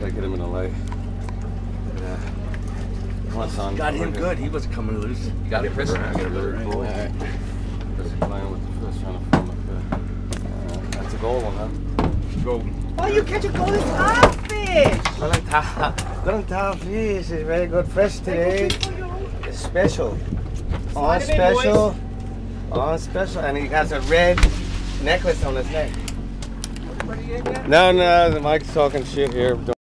Gotta get him in the light. Come on, son. Got him good. He was coming loose. You got it, Chris? I got a very cool. Alright. Just playing with the fish, trying to film the fish. That's a gold one, huh? Golden. Oh, you catch a golden starfish! Golden tar fish is very good fish today. It's special. All special. All special. And he has a red necklace on his neck. No, the Mike's talking shit here.